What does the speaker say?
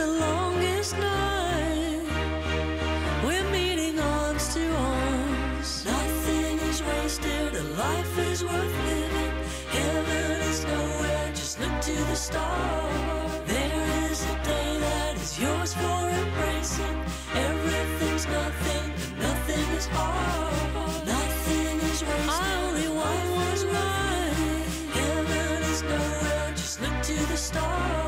the longest night. We're meeting arms to arms. Nothing is wasted, a life is worth living. Heaven is nowhere, just look to the stars. There is a day that is yours for embracing. Everything's nothing, and nothing is hard. Nothing is wasted, I only want what's right. Heaven is nowhere, just look to the stars.